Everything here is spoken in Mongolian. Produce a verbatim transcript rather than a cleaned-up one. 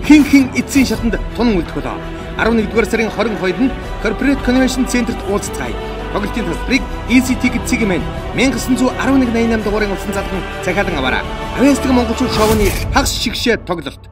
хин хин эцсийн шатанд тунан үлдэх болоо. арван нэгдүгээр сарын хорин хоёрт нь Corporate Convention Center-т уулзцгаая. Тоглолтын тасалбарыг и си Ticket Segment мянга гэсэн зуун арван нэг найман дугаарыг улсын залган захиалан аваарай. Авьяасдаг монголчууд шоуны хагас шигшээ тоглолт.